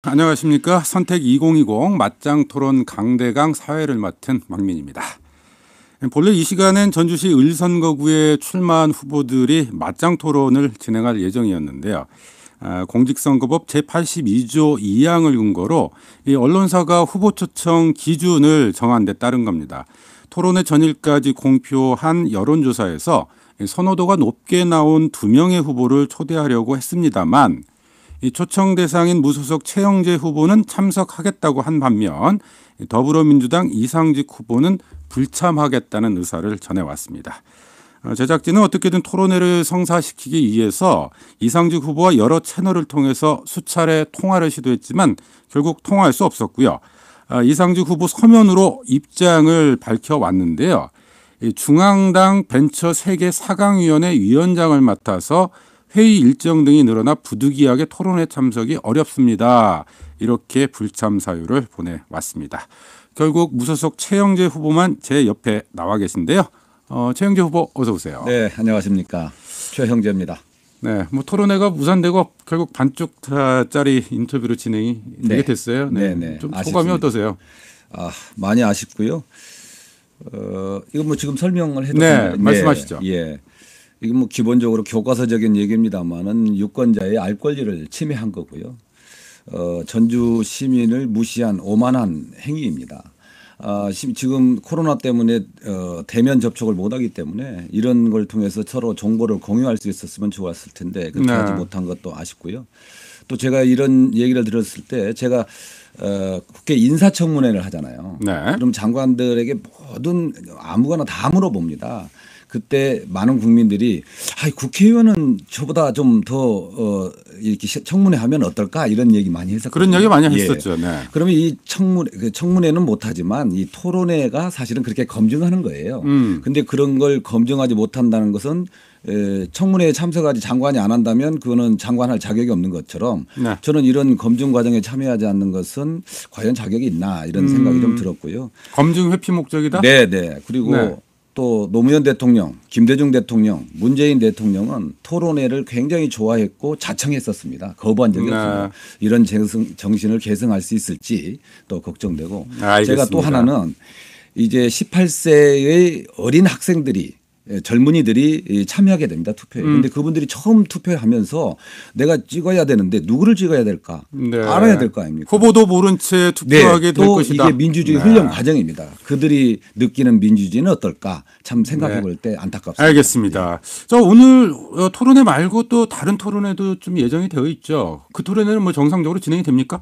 안녕하십니까. 선택 2020 맞짱 토론 강대강 사회를 맡은 박민입니다. 본래 이 시간엔 전주시 을선거구에 출마한 후보들이 맞짱 토론을 진행할 예정이었는데요. 공직선거법 제82조 2항을 근거로 이 언론사가 후보 초청 기준을 정한 데 따른 겁니다. 토론회 전일까지 공표한 여론조사에서 선호도가 높게 나온 2명의 후보를 초대하려고 했습니다만 이 초청 대상인 무소속 최영재 후보는 참석하겠다고 한 반면 더불어민주당 이상직 후보는 불참하겠다는 의사를 전해왔습니다. 제작진은 어떻게든 토론회를 성사시키기 위해서 이상직 후보와 여러 채널을 통해서 수차례 통화를 시도했지만 결국 통화할 수 없었고요. 이상직 후보 서면으로 입장을 밝혀왔는데요. 중앙당 벤처 세계 4강위원회 위원장을 맡아서 회의 일정 등이 늘어나 부득이하게 토론회 참석이 어렵습니다. 이렇게 불참 사유를 보내왔습니다. 결국 무소속 최영재 후보만 제 옆에 나와 계신데요. 최영재 후보 어서 오세요. 네, 안녕하십니까. 최형재입니다. 네, 뭐 토론회가 무산되고 결국 반쪽짜리 인터뷰로 진행이 되게 됐어요. 네, 좀 소감이 아쉽습니다. 어떠세요? 많이 아쉽고요. 이거 뭐 지금 설명을 해도 네, 말씀하시죠. 예. 이게 뭐 기본적으로 교과서적인 얘기입니다만은 유권자의 알 권리를 침해한 거고요. 전주 시민을 무시한 오만한 행위입니다. 지금 코로나 때문에 대면 접촉을 못하기 때문에 이런 걸 통해서 서로 정보를 공유할 수 있었으면 좋았을 텐데 그렇게 하지 못한 것도 아쉽고요. 또 제가 이런 얘기를 들었을 때 제가 국회 인사청문회를 하잖아요. 네. 그럼 장관들에게 모든 아무거나 다 물어봅니다. 그때 많은 국민들이 국회의원은 저보다 좀 더 이렇게 청문회 하면 어떨까 이런 얘기 많이 했었거든요. 그런 얘기 많이 했었죠. 네. 그러면 이 청문회는 못하지만 이 토론회가 사실은 그렇게 검증하는 거예요. 그런데 그런 걸 검증하지 못한다는 것은 청문회에 참석하지 장관이 안 한다면 그거는 장관할 자격이 없는 것처럼 네. 저는 이런 검증 과정에 참여하지 않는 것은 과연 자격이 있나 이런 생각이 좀 들었고요. 검증 회피 목적이다? 네. 그리고 네. 또 노무현 대통령, 김대중 대통령, 문재인 대통령은 토론회를 굉장히 좋아했고 자청했었습니다. 거부한 적이 없습니다. 이런 정신을 계승할 수 있을지 또 걱정되고 알겠습니다. 제가 또 하나는 이제 18세의 어린 학생들이 젊은이들이 참여하게 됩니다. 투표에. 그런데 그분들이 처음 투표하면서 내가 찍어야 되는데 누구를 찍어야 될까 알아야 될 거 아닙니까? 후보도 모른 채 투표하게 될 또 것이다. 이게 민주주의 훈련 과정입니다. 그들이 느끼는 민주주의는 어떨까 참 생각해 볼 때 안타깝습니다. 알겠습니다. 자, 오늘 토론회 말고 또 다른 토론회도 좀 예정이 되어 있죠. 그 토론회는 뭐 정상적으로 진행이 됩니까?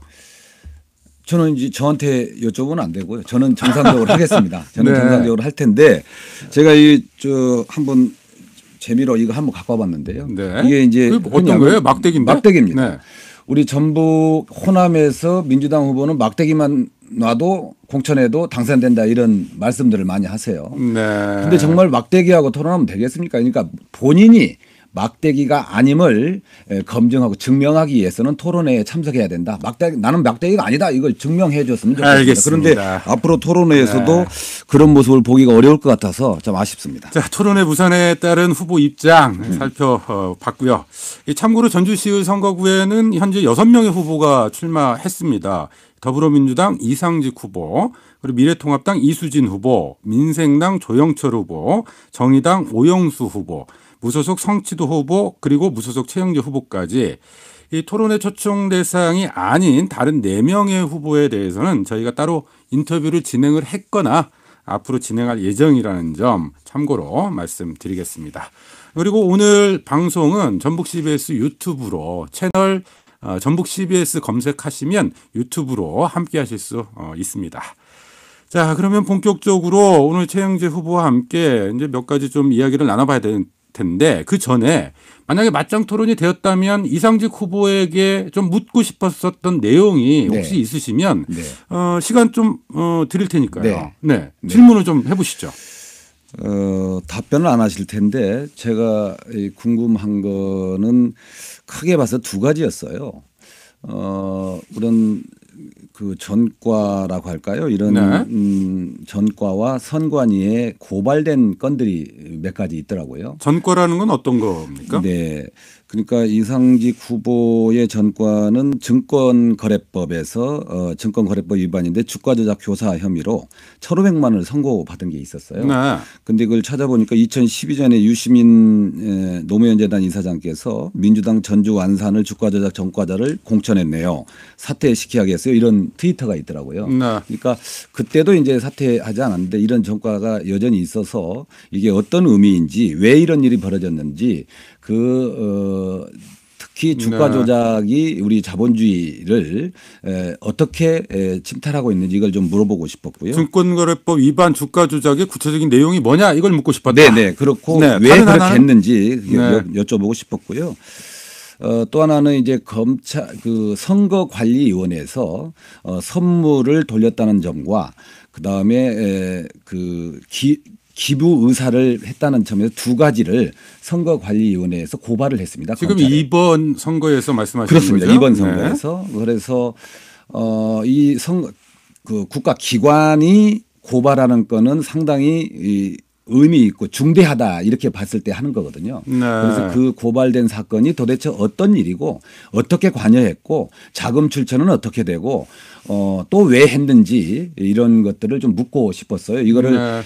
저는 이제 저한테 여쭤보면 안 되고요. 저는 정상적으로 하겠습니다. 저는 네. 정상적으로 할 텐데 제가 한번 재미로 이거 한번 갖고 와봤는데요. 네. 이게 이제 어떤 거예요? 막대기인데? 막대기입니다. 네. 우리 전북 호남에서 민주당 후보는 막대기만 놔도 공천에도 당선된다 이런 말씀들을 많이 하세요. 네. 근데 정말 막대기하고 토론하면 되겠습니까? 그러니까 본인이 막대기가 아님을 검증하고 증명하기 위해서는 토론회에 참석해야 된다. 나는 막대기가 아니다. 이걸 증명해 줬으면 좋겠습니다. 알겠습니다. 그런데 앞으로 토론회에서도 그런 모습을 보기가 어려울 것 같아서 좀 아쉽습니다. 자, 토론회 부산에 따른 후보 입장 살펴봤고요. 참고로 전주시 선거구에는 현재 6명의 후보가 출마했습니다. 더불어민주당 이상직 후보, 그리고 미래통합당 이수진 후보, 민생당 조영철 후보, 정의당 오영수 후보, 무소속 성치도 후보, 그리고 무소속 최영재 후보까지 이 토론회 초청 대상이 아닌 다른 4명의 후보에 대해서는 저희가 따로 인터뷰를 진행을 했거나 앞으로 진행할 예정이라는 점 참고로 말씀드리겠습니다. 그리고 오늘 방송은 전북 CBS 유튜브로 채널 전북 CBS 검색하시면 유튜브로 함께 하실 수 있습니다. 자, 그러면 본격적으로 오늘 최영재 후보와 함께 이제 몇 가지 좀 이야기를 나눠봐야 될 텐데 그 전에 만약에 맞짱 토론이 되었다면 이상직 후보에게 좀 묻고 싶었었던 내용이 혹시 있으시면 시간 좀 드릴 테니까요. 네. 질문을 좀 해보시죠. 답변을 안 하실 텐데 제가 궁금한 거는 크게 봐서 두 가지였어요. 우선 그 전과라고 할까요? 이런 네. 전과와 선관위에 고발된 건들이 몇 가지 있더라고요. 전과라는 건 어떤 겁니까? 네. 그러니까 이상직 후보의 전과는 증권거래법에서 증권거래법 위반인데 주가 조작 교사 혐의로 1,500만 원을 선고받은 게 있었어요. 네. 근데 그걸 찾아보니까 2012년에 유시민 노무현 재단 이사장께서 민주당 전주 완산을 주가 조작 전과자를 공천했네요. 사퇴시켜야 하겠어요. 이런 트위터가 있더라고요. 네. 그러니까 그때도 이제 사퇴하지 않았는데 이런 전과가 여전히 있어서 이게 어떤 의미인지 왜 이런 일이 벌어졌는지 특히 주가 네. 조작이 우리 자본주의를 어떻게 침탈하고 있는지 이걸 좀 물어보고 싶었고요. 증권거래법 위반 주가 조작의 구체적인 내용이 뭐냐 이걸 묻고 싶었다. 네네. 그렇고 네, 왜 다른 그렇게 하나는? 했는지 네. 여쭤보고 싶었고요. 또 하나는 이제 선거관리위원회에서 선물을 돌렸다는 점과 그 다음에 기부 의사를 했다는 점에서 두 가지를 선거관리위원회에서 고발을 했습니다. 지금 검찰에. 이번 선거에서 말씀하시는 그렇습니다. 거죠? 이번 네. 선거에서 그래서 그 국가 기관이 고발하는 건은 상당히 의미 있고 중대하다 이렇게 봤을 때 하는 거거든요. 네. 그래서 그 고발된 사건이 도대체 어떤 일이고 어떻게 관여했고 자금 출처는 어떻게 되고 또 왜 했는지 이런 것들을 좀 묻고 싶었어요. 이거를 네.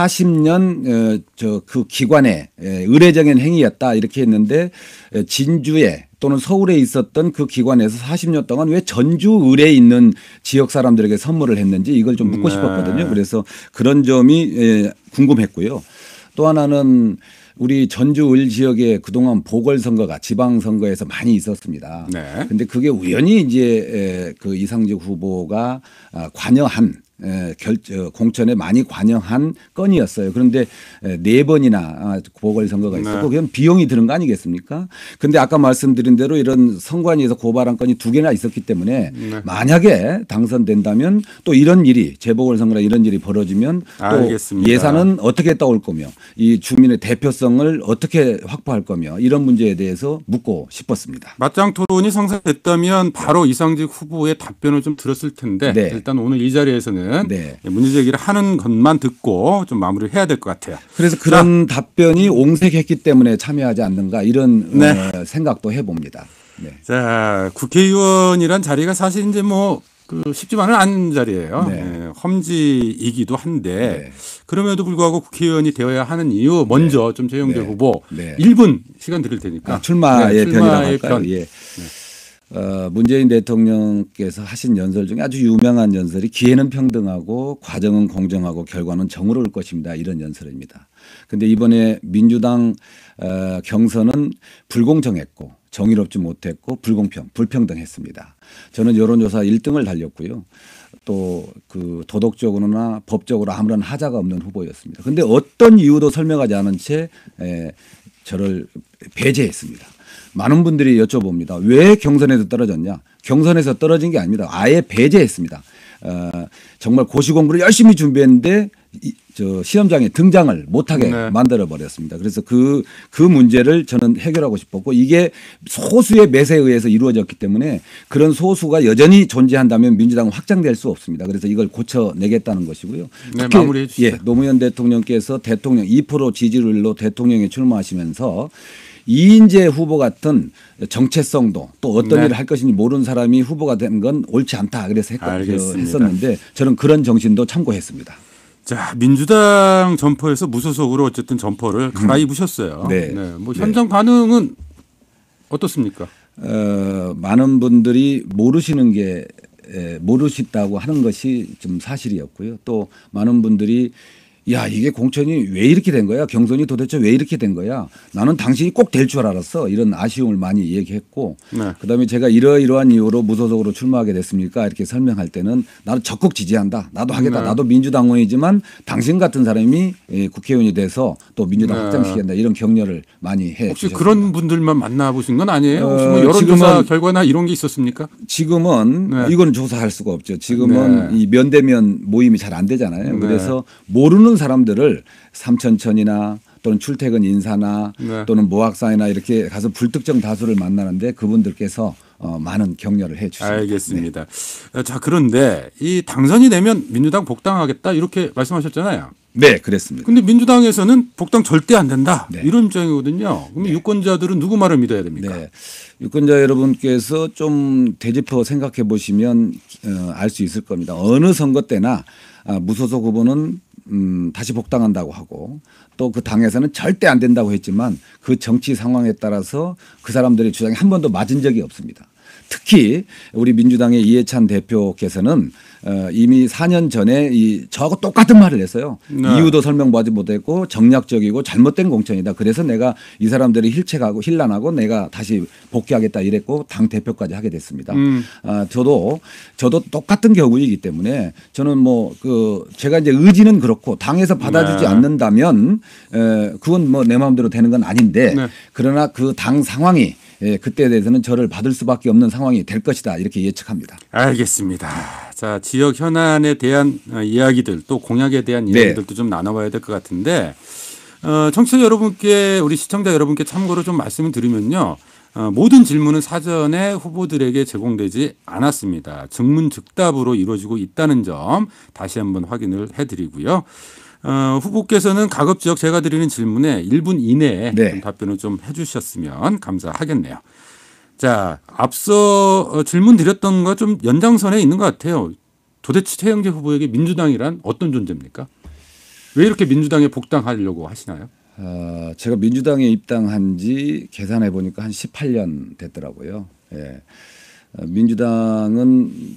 40년 그 기관의 의례적인 행위였다 이렇게 했는데 진주에 또는 서울에 있었던 그 기관에서 40년 동안 왜 전주 을에 있는 지역 사람들에게 선물을 했는지 이걸 좀 묻고 네. 싶었거든요. 그래서 그런 점이 궁금했고요. 또 하나는 우리 전주 을 지역에 그동안 보궐선거가 지방선거에서 많이 있었습니다. 네. 근데 그게 우연히 이제 그 이상직 후보가 관여한 공천에 많이 관여한 건이었어요. 그런데 네 번이나 보궐선거가 있었고 네. 그건 비용이 드는 거 아니겠습니까? 그런데 아까 말씀드린 대로 이런 선관위에서 고발한 건이 두 개나 있었기 때문에 네. 만약에 당선된다면 또 이런 일이 재보궐선거나 이런 일이 벌어지면 또 알겠습니다. 예산은 어떻게 떠올 거며 이 주민의 대표성을 어떻게 확보할 거며 이런 문제에 대해서 묻고 싶었습니다. 맞짱 토론이 성사됐다면 바로 이상직 후보의 답변을 좀 들었을 텐데 네. 일단 오늘 이 자리에서는 네. 문제 제기를 하는 것만 듣고 좀 마무리를 해야 될 것 같아요. 그래서 그런 답변이 옹색했기 때문에 참여하지 않는가 이런 네. 생각도 해봅니다. 네. 자, 국회의원이란 자리가 사실 이제 쉽지만은 않은 자리예요. 네. 네, 험지이기도 한데 네. 그럼에도 불구하고 국회의원이 되어야 하는 이유 먼저 좀 최영재 네. 후보 네. 1분 시간 드릴 테니까 출마의 네, 변이라고 출마의 할까요? 변. 예. 문재인 대통령께서 하신 연설 중에 아주 유명한 연설이 기회는 평등하고 과정은 공정하고 결과는 정의로울 것입니다. 이런 연설입니다. 그런데 이번에 민주당 경선은 불공정했고 정의롭지 못했고 불평등했습니다. 저는 여론조사 1등을 달렸고요. 또 그 도덕적으로나 법적으로 아무런 하자가 없는 후보였습니다. 그런데 어떤 이유도 설명하지 않은 채 저를 배제했습니다. 많은 분들이 여쭤봅니다. 왜 경선에서 떨어졌냐? 경선에서 떨어진 게 아닙니다. 아예 배제했습니다. 정말 고시 공부를 열심히 준비했는데 시험장에 등장을 못하게 네. 만들어 버렸습니다. 그래서 그 문제를 저는 해결하고 싶었고 이게 소수의 매세에 의해서 이루어졌기 때문에 그런 소수가 여전히 존재한다면 민주당은 확장될 수 없습니다. 그래서 이걸 고쳐내겠다는 것이고요. 네, 특히 마무리해 주시죠. 노무현 대통령께서 대통령 2% 지지율로 대통령에 출마하시면서 이인재 후보 같은 정체성도 또 어떤 네. 일을 할 것인지 모르는 사람이 후보가 된 건 옳지 않다. 그래서 알겠습니다. 했었는데 저는 그런 정신도 참고했습니다. 자, 민주당 점퍼에서 무소속으로 어쨌든 점퍼를 갈아입으셨어요. 네. 현장 반응은 어떻습니까? 많은 분들이 모르시다고 하는 것이 좀 사실이었고요. 또 많은 분들이 야, 이게 공천이 왜 이렇게 된 거야? 경선이 도대체 왜 이렇게 된 거야? 나는 당신이 꼭 될 줄 알았어. 이런 아쉬움을 많이 얘기했고 네. 그다음에 제가 이러이러한 이유로 무소속으로 출마하게 됐습니까? 이렇게 설명할 때는 나도 적극 지지한다. 나도 하겠다. 네. 나도 민주당원이지만 당신 같은 사람이 국회의원이 돼서 또 민주당 네. 확장시킨다. 이런 격려를 많이 해 혹시 주셨습니다. 그런 분들만 만나보신 건 아니에요? 혹시 여론조사 지금은 결과나 이런 게 있었습니까? 지금은 네. 이건 조사할 수가 없죠. 지금은 네. 이 면대면 모임이 잘 안 되잖아요. 네. 그래서 모르는 사람들을 삼천천이나 또는 출퇴근 인사나 네. 또는 모학사이나 이렇게 가서 불특정 다수를 만나는데 그분들께서 많은 격려를 해 주십니다. 알겠습니다. 자, 그런데 이 당선이 되면 민주당 복당하겠다 이렇게 말씀하셨잖아요. 네, 그랬습니다. 근데 민주당에서는 복당 절대 안 된다. 네. 이런 입장이거든요. 그럼 유권자들은 누구 말을 믿어야 됩니까? 네. 유권자 여러분께서 좀 되짚어 생각해 보시면 알 수 있을 겁니다. 어느 선거 때나 무소속 후보는 다시 복당한다고 하고 또 그 당에서는 절대 안 된다고 했지만 그 정치 상황에 따라서 그 사람들의 주장이 한 번도 맞은 적이 없습니다. 특히 우리 민주당의 이해찬 대표께서는 이미 4년 전에 저하고 똑같은 말을 했어요. 네. 이유도 설명받지 못했고 정략적이고 잘못된 공천이다. 그래서 내가 이 사람들이 힐난하고 내가 다시 복귀하겠다 이랬고 당 대표까지 하게 됐습니다. 저도 똑같은 경우이기 때문에 저는 제가 이제 의지는 그렇고 당에서 받아주지 네. 않는다면 그건 내 마음대로 되는 건 아닌데 네. 그러나 그 당 상황이 그때에 대해서는 저를 받을 수밖에 없는 상황이 될 것이다 이렇게 예측합니다. 알겠습니다. 자, 지역 현안에 대한 이야기들 또 공약에 대한 이야기들도 좀 나눠봐야 될 것 같은데 청취자 여러분께 우리 시청자 여러분께 참고로 좀 말씀을 드리면요. 모든 질문은 사전에 후보들에게 제공되지 않았습니다. 즉문즉답으로 이루어지고 있다는 점 다시 한번 확인을 해드리고요. 후보께서는 가급적 제가 드리는 질문에 1분 이내에 네. 좀 답변을 좀 해주셨으면 감사하겠네요. 자, 앞서 질문 드렸던 거 좀 연장선에 있는 것 같아요. 도대체 최영재 후보에게 민주당이란 어떤 존재입니까? 왜 이렇게 민주당에 복당하려고 하시나요? 제가 민주당에 입당한 지 계산해 보니까 한 18년 됐더라고요. 예. 민주당은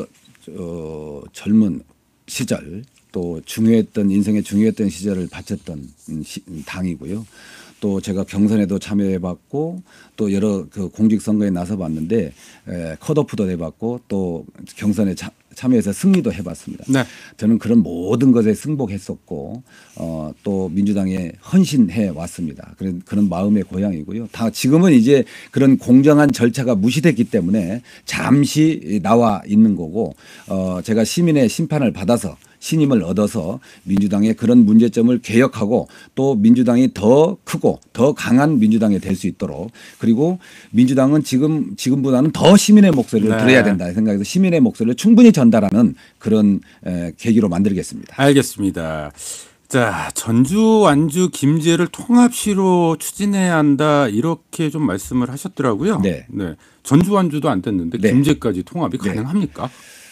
젊은 시절 또 인생의 중요했던 시절을 바쳤던 당이고요. 또 제가 경선에도 참여해봤고 또 여러 그 공직선거에 나서봤는데 컷오프도 해봤고 또 경선에 참여해서 승리도 해봤습니다. 네. 저는 그런 모든 것에 승복했었고 또 민주당에 헌신해 왔습니다. 그런 마음의 고향이고요. 지금은 이제 그런 공정한 절차가 무시됐기 때문에 잠시 나와 있는 거고 제가 시민의 심판을 받아서 신임을 얻어서 민주당의 그런 문제점을 개혁하고 또 민주당이 더 크고 더 강한 민주당이 될 수 있도록 그리고 민주당은 지금보다는 더 시민의 목소리를 네. 들어야 된다 생각해서 시민의 목소리를 충분히 전달하는 그런 계기로 만들겠습니다. 알겠습니다. 자, 전주, 완주, 김제를 통합시로 추진해야 한다 이렇게 좀 말씀을 하셨더라고요. 네. 전주, 완주도 안 됐는데 네. 김제까지 통합이 네. 가능합니까?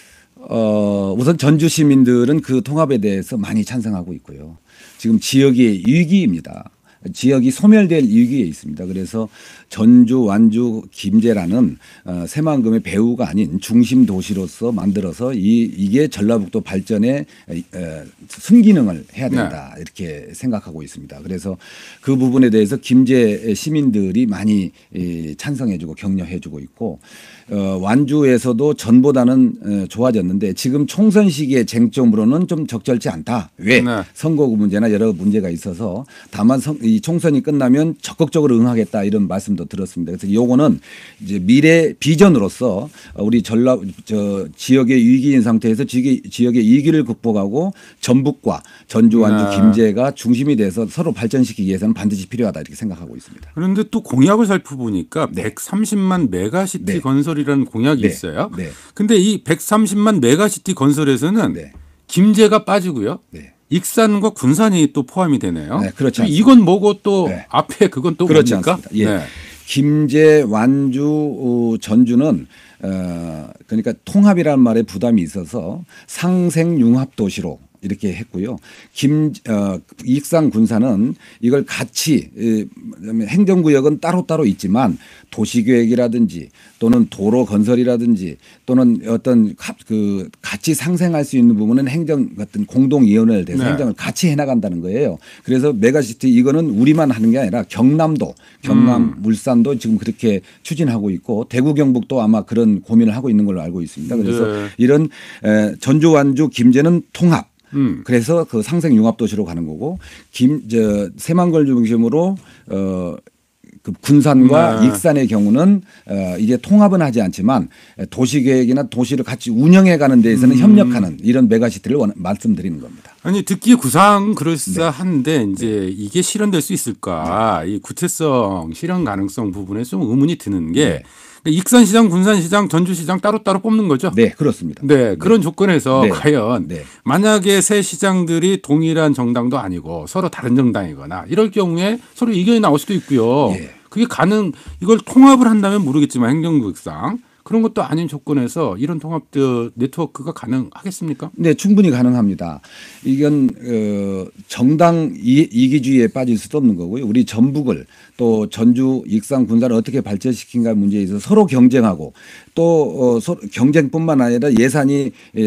우선 전주 시민들은 그 통합에 대해서 많이 찬성하고 있고요. 지금 지역이 위기입니다. 지역이 소멸될 위기에 있습니다. 그래서 전주, 완주, 김제라는 새만금의 배후가 아닌 중심 도시로서 만들어서 이게 전라북도 발전의 순기능을 해야 된다 이렇게 생각하고 있습니다. 그래서 그 부분에 대해서 김제 시민들이 많이 찬성해주고 격려해주고 있고 완주에서도 전보다는 좋아졌는데 지금 총선 시기의 쟁점으로는 좀 적절치 않다. 왜? 네. 선거구 문제나 여러 문제가 있어서 다만 이 총선이 끝나면 적극적으로 응하겠다 이런 말씀도 들었습니다. 그래서 요거는 이제 미래 비전으로서 우리 지역의 위기인 상태에서 지역의 위기를 극복하고 전북과 전주, 완주, 네. 김제가 중심이 돼서 서로 발전시키기 위해서는 반드시 필요하다 이렇게 생각하고 있습니다. 그런데 또 공약을 살펴보니까 130만 메가시티 네. 건설이라는 공약이 네. 있어요. 네. 근데 이 130만 메가시티 건설에서는 네. 김제가 빠지고요. 네. 익산과 군산이 또 포함이 되네요. 네, 그렇지 않습니다. 이건 뭐고 또 네. 앞에 그건 또 그렇지 뭡니까? 않습니다. 예. 네. 김제, 완주, 전주는 그러니까 통합이라는 말에 부담이 있어서 상생융합 도시로 이렇게 했고요. 익산 군산은 이걸 같이 행정구역은 따로따로 있지만 도시계획이라든지 또는 도로 건설이라든지 또는 어떤 같이 상생할 수 있는 부분은 행정 같은 공동위원회를 대해서 네. 행정을 같이 해나간다는 거예요. 그래서 메가시티 이거는 우리만 하는 게 아니라 경남도, 경남, 물산도 지금 그렇게 추진하고 있고 대구, 경북도 아마 그런 고민을 하고 있는 걸로 알고 있습니다. 그래서 네. 이런 전주, 완주, 김제는 통합. 그래서 그 상생 융합 도시로 가는 거고 새만걸 중심으로 그 군산과 네. 익산의 경우는 이제 통합은 하지 않지만 도시계획이나 도시를 같이 운영해 가는 데에서는 협력하는 이런 메가시티를 말씀드리는 겁니다. 아니 듣기에 구상 그럴싸한데 이제 이게 실현될 수 있을까? 이 구체성, 실현 가능성 부분에 좀 의문이 드는 게 익산시장, 군산시장, 전주시장 따로따로 뽑는 거죠? 네, 그렇습니다. 네, 그런 조건에서 네. 과연 네. 만약에 새 시장들이 동일한 정당도 아니고 서로 다른 정당이거나 이럴 경우에 서로 이견이 나올 수도 있고요. 예. 그게 이걸 통합을 한다면 모르겠지만 행정구역상 그런 것도 아닌 조건에서 이런 통합 네트워크가 가능하겠습니까? 네, 충분히 가능합니다. 이건 정당 이기주의에 빠질 수도 없는 거고요. 우리 전북을 또 전주, 익산, 군산을 어떻게 발전시킨가 문제에 있어서 서로 경쟁하고 또 서로 경쟁뿐만 아니라 예산이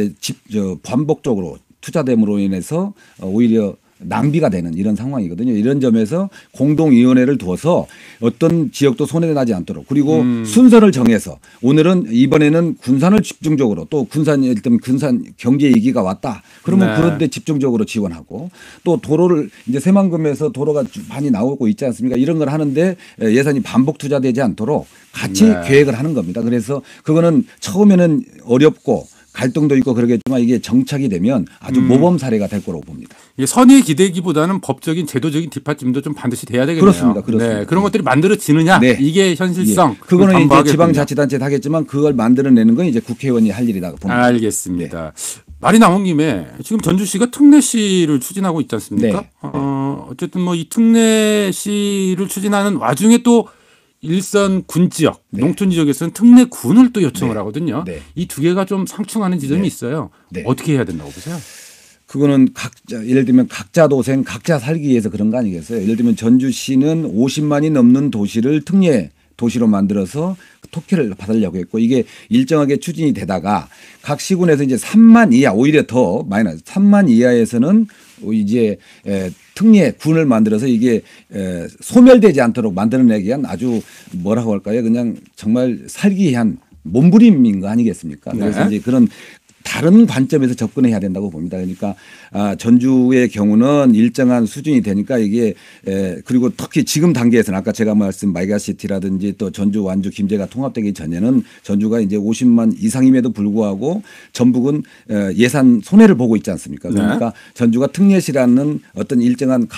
반복적으로 투자됨으로 인해서 오히려 낭비가 되는 이런 상황이거든요. 이런 점에서 공동위원회를 두어서 어떤 지역도 손해나지 않도록 그리고 순서를 정해서 오늘은 이번에는 군산을 집중적으로 또 군산 경제 위기가 왔다. 그러면 네. 그런 데 집중적으로 지원하고 또 도로를 이제 새만금에서 도로가 많이 나오고 있지 않습니까? 이런 걸 하는데 예산이 반복 투자되지 않도록 같이 네. 계획을 하는 겁니다. 그래서 그거는 처음에는 어렵고 갈등도 있고 그러겠지만 이게 정착이 되면 아주 모범 사례가 될 거라고 봅니다. 선의 기대기보다는 법적인 제도적인 뒷받침도 좀 반드시 돼야 되겠네요. 그렇습니다. 그렇습니다. 네, 그런 것들이 만들어지느냐 네. 이게 현실성. 예. 그거는 이제 지방자치단체도 하겠지만 그걸 만들어내는 건 이제 국회의원이 할 일이라고 봅니다. 알겠습니다. 말이 나온 김에 지금 전주시가 특례시를 추진하고 있지 않습니까? 네. 어쨌든 뭐 이 특례시를 추진하는 와중에 또 일선 군 지역, 네. 농촌 지역에서는 특례군을 또 요청을 네. 하거든요. 네. 이 두 개가 좀 상충하는 지점이 네. 있어요. 네. 어떻게 해야 된다고 보세요? 그거는 각자 예를 들면 각자 도생 각자 살기 위해서 그런 거 아니겠어요? 예를 들면 전주시는 50만이 넘는 도시를 특례 도시로 만들어서 특혜를 받으려고 했고 이게 일정하게 추진이 되다가 각 시군에서 이제 3만 이하 오히려 더 마이너스 3만 이하에서는 이제 특례군을 만들어서 이게 소멸되지 않도록 만들어내기 위한 아주 뭐라고 할까요? 그냥 정말 살기 위한 몸부림인 거 아니겠습니까? 그래서 네. 이제 그런 다른 관점에서 접근해야 된다고 봅니다. 그러니까 전주의 경우는 일정한 수준이 되니까 이게 그리고 특히 지금 단계에서는 아까 제가 말씀 메가시티라든지 또 전주, 완주, 김제가 통합되기 전에는 전주가 이제 50만 이상임에도 불구하고 전북은 예산 손해를 보고 있지 않습니까? 그러니까 전주가 특례시라는 어떤 일정한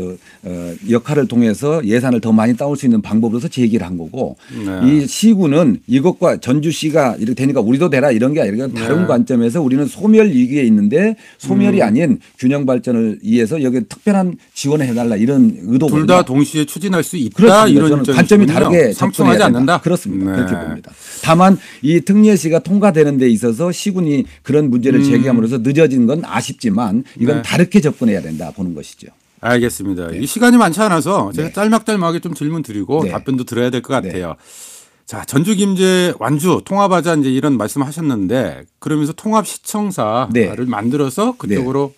역할을 통해서 예산을 더 많이 따올 수 있는 방법으로서 제기를 한 거고 이 시군은 이것과 전주시가 이렇게 되니까 우리도 되라 이런 게 아니라 다른 관점 에서 우리는 소멸 위기에 있는데 소멸이 아닌 균형 발전을 위해서 여기 특별한 지원을 해달라 이런 의도거든요. 둘 다 동시에 추진할 수 있다. 그렇습니다. 이런 저는 관점이 다르게 상충하지 않는다. 그렇습니다. 네. 그렇게 봅니다. 다만 이 특례시가 통과되는 데 있어서 시군이 그런 문제를 제기함으로써 늦어진 건 아쉽지만 이건 다르게 접근해야 된다 보는 것이죠. 알겠습니다. 이 시간이 많지 않아서 제가 네. 짤막짤막하게 좀 질문 드리고 네. 답변도 들어야 될 것 같아요. 자, 전주, 김제, 완주 통합하자 이제 이런 말씀하셨는데 그러면서 통합시청사를 네. 만들어서 그쪽으로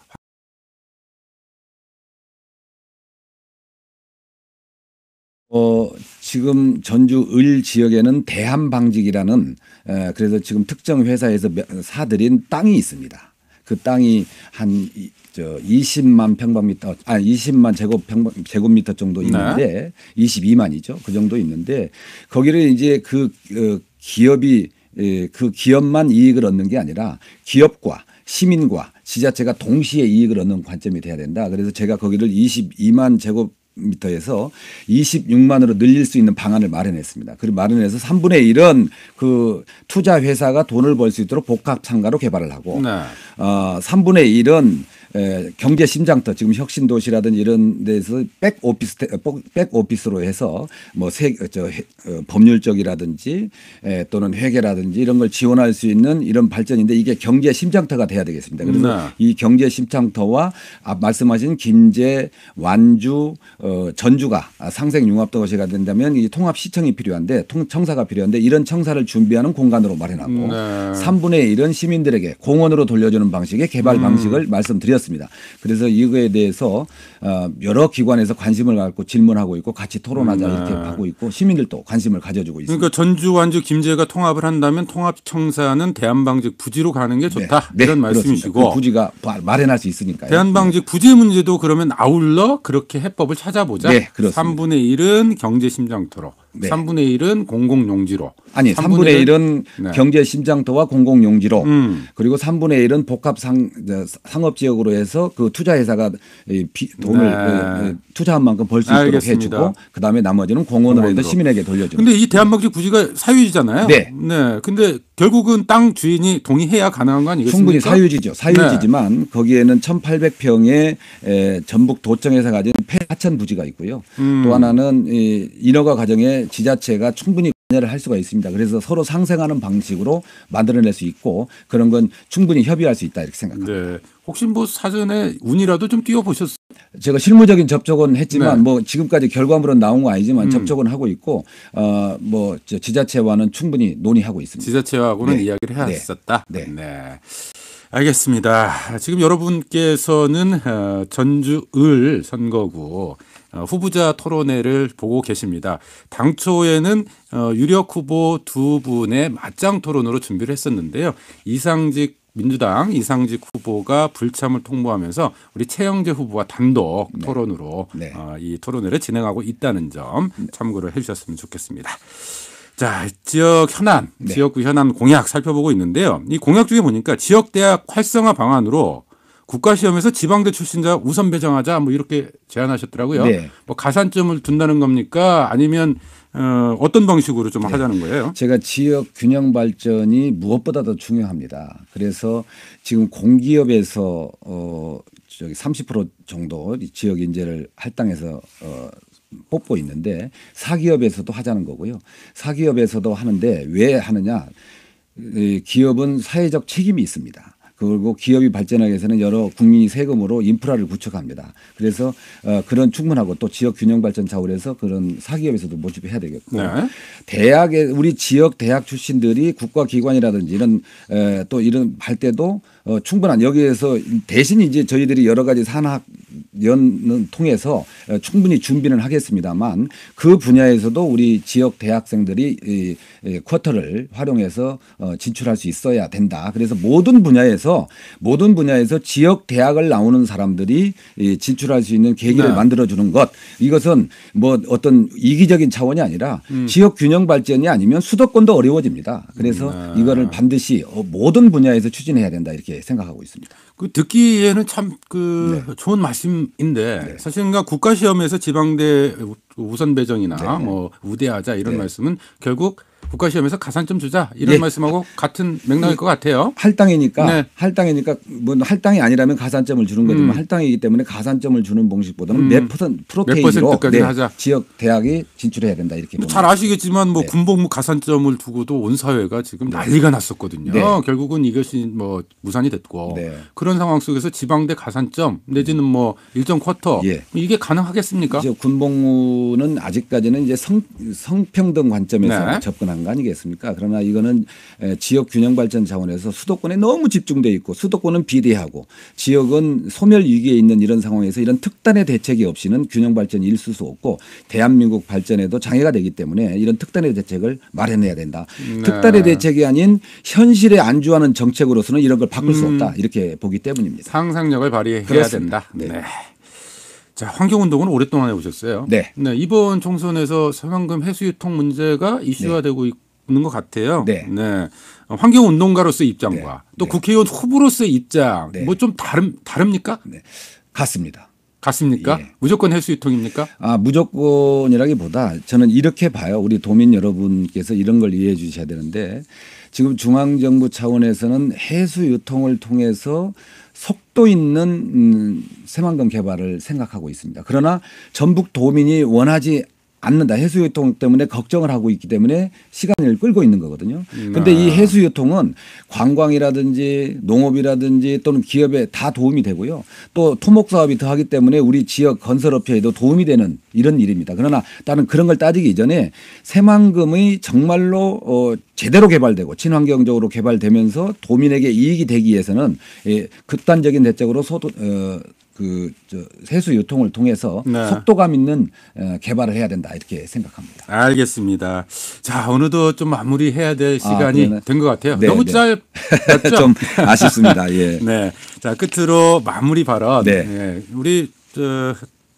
지금 전주 을 지역에는 대한방직이라는 그래서 지금 특정 회사에서 사들인 땅이 있습니다. 그 땅이 한 20만 평방미터, 20만 제곱미터 정도 있는데 22만이죠. 그 정도 있는데 거기를 이제 그 기업이 그 기업만 이익을 얻는 게 아니라 기업과 시민과 지자체가 동시에 이익을 얻는 관점이 돼야 된다. 그래서 제가 거기를 22만 제곱미터에서 26만으로 늘릴 수 있는 방안을 마련했습니다. 그리고 마련해서 3분의 1은 그 투자 회사가 돈을 벌 수 있도록 복합 상가로 개발을 하고 3분의 1은 경제 심장터 지금 혁신도시라든지 이런 데서 백오피스로 해서 뭐 법률적이라든지 또는 회계라든지 이런 걸 지원할 수 있는 이런 발전인데 이게 경제 심장터가 돼야 되겠습니다. 그래서 이 경제 심장터와 말씀하신 김제, 완주, 전주가 상생융합도시가 된다면 이 통합시청이 필요한데 청사가 필요한데 이런 청사를 준비하는 공간으로 마련하고 3분의 1은 시민들에게 공원으로 돌려주는 방식의 개발 방식을 말씀드렸습니다. 그래서 이거에 대해서 여러 기관에서 관심을 갖고 질문하고 있고 같이 토론하자 이렇게 하고 있고 시민들도 관심을 가져주고 있습니다. 그러니까 전주, 완주, 김제가 통합을 한다면 통합청사는 대한방직 부지로 가는 게 좋다. 네, 이런 말씀이시고. 그 부지가 마련할 수 있으니까요. 대한방직 부지 문제도 그러면 아울러 그렇게 해법을 찾아보자. 네, 그렇습니다. 3분의 1은 경제심장터로. 네. 3분의 1은 공공용지로. 아니 3분의 1은 네. 경제심장터와 공공용지로 그리고 3분의 1은 복합 상업지역으로 해서 그 투자회사가 돈을 투자한 만큼 벌 수 있도록 알겠습니다. 해주고 그다음에 나머지는 공원으로 해서 시민에게 돌려주는. 근데 이 대한민국 부지가 사유지잖아요. 네. 네. 근데 결국은 땅 주인이 동의해야 가능한 거 아니겠습니까? 충분히 사유지죠. 사유지지만 거기에는 1,800평의 전북 도청에서 가진 폐하천 부지가 있고요. 또 하나는 인허가 과정에 지자체가 충분히 관여를 할 수가 있습니다. 그래서 서로 상생하는 방식으로 만들어낼 수 있고 그런 건 충분히 협의할 수 있다 이렇게 생각합니다. 네. 혹시 뭐 사전에 운이라도 좀 띄워보셨어요? 제가 실무적인 접촉은 했지만 네. 뭐 지금까지 결과물은 나온 거 아니지만 접촉은 하고 있고 뭐 지자체와는 충분히 논의하고 있습니다. 지자체하고는 네. 이야기를 해왔었다. 네. 알겠습니다. 지금 여러분께서는 전주을 선거구 후보자 토론회를 보고 계십니다. 당초에는 유력 후보 두 분의 맞짱 토론으로 준비를 했었는데요. 민주당 이상직 후보가 불참을 통보하면서 우리 최영재 후보와 단독 토론으로 이 토론회를 진행하고 있다는 점 참고를 해주셨으면 좋겠습니다. 자, 지역 현안, 지역구 현안 공약 살펴보고 있는데요. 이 공약 중에 보니까 지역대학 활성화 방안으로 국가시험에서 지방대 출신자 우선 배정하자 뭐 이렇게 제안하셨더라고요. 네. 뭐 가산점을 둔다는 겁니까? 아니면 어떤 방식으로 좀 하자는 거예요? 제가 지역 균형 발전이 무엇보다도 중요합니다. 그래서 지금 공기업에서 저기 30% 정도 지역 인재를 할당해서 뽑고 있는데 사기업에서도 하자는 거고요. 사기업에서도 하는데 왜 하느냐? 기업은 사회적 책임이 있습니다. 그리고 기업이 발전하기 위해서는 여러 국민이 세금으로 인프라를 구축합니다. 그래서 그런 충분하고 또 지역 균형 발전 차원에서 그런 사기업에서도 모집해야 되겠고 대학에 우리 지역 대학 출신들이 국가기관이라든지 이런 또 이런 할 때도 충분한 여기에서 대신 이제 저희들이 여러 가지 산학연을 통해서 충분히 준비는 하겠습니다만 그 분야에서도 우리 지역 대학생들이 쿼터를 활용해서 진출할 수 있어야 된다. 그래서 모든 분야에서 지역 대학을 나오는 사람들이 진출할 수 있는 계기를 만들어주는 것 이것은 뭐 어떤 이기적인 차원이 아니라 지역 균형 발전이 아니면 수도권도 어려워집니다. 그래서 이거를 반드시 모든 분야에서 추진해야 된다 이렇게 생각하고 있습니다. 그 듣기에는 참 좋은 말씀인데 사실 그러니까 국가시험에서 지방대 우선 배정이나 뭐 우대하자 이런 말씀은 결국 국가시험에서 가산점 주자 이런 말씀하고 같은 맥락일 것 같아요. 할당이니까 뭐 할당이 아니라면 가산점을 주는 거지만 할당이기 때문에 가산점을 주는 방식보다는 몇 %까지 하자. 지역 대학이 진출해야 된다 이렇게 잘 아시겠지만 뭐 군복무 가산점을 두고도 온 사회가 지금 난리가 났었거든요. 결국은 이것이 뭐 무산이 됐고 그런 상황 속에서 지방대 가산점 내지는 뭐 일정 쿼터 이게 가능하겠습니까? 이제 군복무는 아직까지는 이제 성평등 관점에서 접근한 거 아니겠습니까? 그러나 이거는 지역 균형 발전 차원에서 수도권에 너무 집중돼 있고 수도권은 비대하고 지역은 소멸 위기에 있는 이런 상황에서 이런 특단의 대책이 없이는 균형 발전이 있을 수 없고 대한민국 발전에도 장애가 되기 때문에 이런 특단의 대책을 마련해야 된다. 특단의 대책이 아닌 현실에 안주하는 정책으로서는 이런 걸 바꿀 수 없다. 이렇게 보기 때문입니다. 상상력을 발휘해야 그렇습니다. 된다. 네. 자, 환경운동은 오랫동안 해오셨어요. 네. 이번 총선에서 새만금 해수유통 문제가 이슈화되고 있는 것 같아요. 환경운동가로서의 입장과 또 국회의원 후보로서의 입장 뭐 좀 다릅니까? 같습니다. 같습니까? 무조건 해수유통입니까? 무조건이라기보다 저는 이렇게 봐요. 우리 도민 여러분께서 이런 걸 이해해 주셔야 되는데 지금 중앙정부 차원에서는 해수유통을 통해서 속도 있는 새만금 개발을 생각하고 있습니다. 그러나 전북 도민이 원하지 않는다. 해수유통 때문에 걱정을 하고 있기 때문에 시간을 끌고 있는 거거든요. 그런데 이 해수유통은 관광이라든지 농업이라든지 또는 기업에 다 도움이 되고요. 또 토목사업이 더하기 때문에 우리 지역 건설업체에도 도움이 되는 이런 일입니다. 그러나 다른 그런 걸 따지기 이전에 새만금이 정말로 제대로 개발되고 친환경적으로 개발되면서 도민에게 이익이 되기 위해서는 극단적인 대책으로 해수 유통을 통해서 속도감 있는 개발을 해야 된다 이렇게 생각합니다. 알겠습니다. 자, 어느덧 좀 마무리해야 될 시간이 된 것 같아요. 너무 짧았죠? 좀 아쉽습니다. 예. 자, 끝으로 마무리 발언. 우리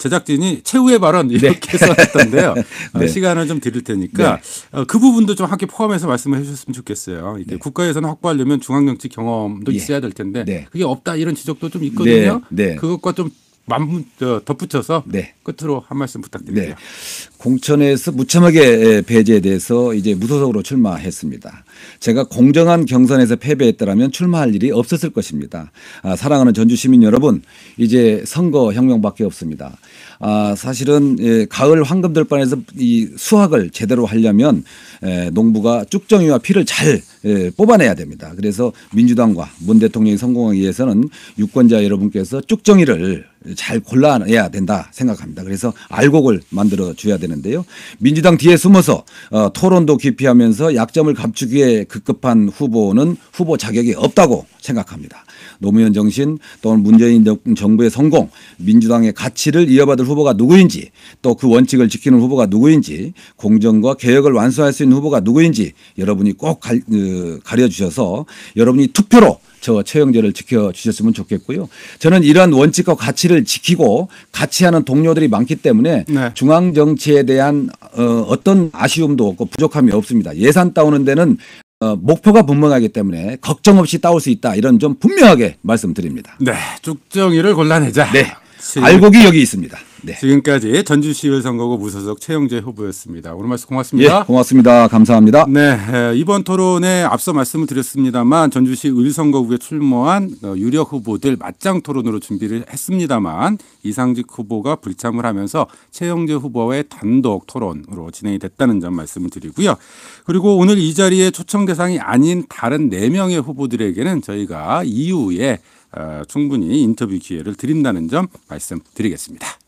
제작진이 최후의 발언 이렇게 써놨던데요. 네. 시간을 좀 드릴 테니까 그 부분도 좀 함께 포함해서 말씀을 해주셨으면 좋겠어요. 이게 국가 예산을 확보하려면 중앙정치 경험도 있어야 될 텐데 그게 없다 이런 지적도 좀 있거든요. 그것과 좀 덧붙여서 끝으로 한 말씀 부탁드릴게요. 공천에서 무참하게 배제돼서 이제 무소속으로 출마했습니다. 제가 공정한 경선에서 패배했더라면 출마할 일이 없었을 것입니다. 사랑하는 전주 시민 여러분, 이제 선거 혁명밖에 없습니다. 사실은 가을 황금들판에서 이 수확을 제대로 하려면 농부가 쭉정이와 피를 잘 뽑아내야 됩니다. 그래서 민주당과 문 대통령이 성공하기 위해서는 유권자 여러분께서 쭉정이를 잘 골라내야 된다 생각합니다. 그래서 알곡을 만들어 줘야 되는데요. 민주당 뒤에 숨어서 토론도 기피하면서 약점을 감추기에 급급한 후보는 후보 자격이 없다고 생각합니다. 노무현 정신 또는 문재인 정부의 성공, 민주당의 가치를 이어받을 후보가 누구인지 또 그 원칙을 지키는 후보가 누구인지 공정과 개혁을 완수할 수 있는 후보가 누구인지 여러분이 꼭 가려주셔서 여러분이 투표로 저 최영재를 지켜주셨으면 좋겠고요. 저는 이러한 원칙과 가치를 지키고 같이 하는 동료들이 많기 때문에 중앙정치에 대한 어떤 아쉬움도 없고 부족함이 없습니다. 예산 따오는 데는 목표가 분명하기 때문에 걱정 없이 따올 수 있다. 이런 좀 분명하게 말씀드립니다. 네, 쭉정이를 골라내자. 알곡이 여기 있습니다. 지금까지 전주시의회 선거구 무소속 최영재 후보였습니다. 오늘 말씀 고맙습니다. 고맙습니다. 감사합니다. 네, 이번 토론에 앞서 말씀을 드렸습니다만 전주시 의선거구에 출마한 유력 후보들 맞짱 토론으로 준비를 했습니다만 이상직 후보가 불참을 하면서 최영재 후보와의 단독 토론으로 진행이 됐다는 점 말씀을 드리고요. 그리고 오늘 이 자리에 초청 대상이 아닌 다른 4명의 후보들에게는 저희가 이후에 충분히 인터뷰 기회를 드린다는 점 말씀드리겠습니다.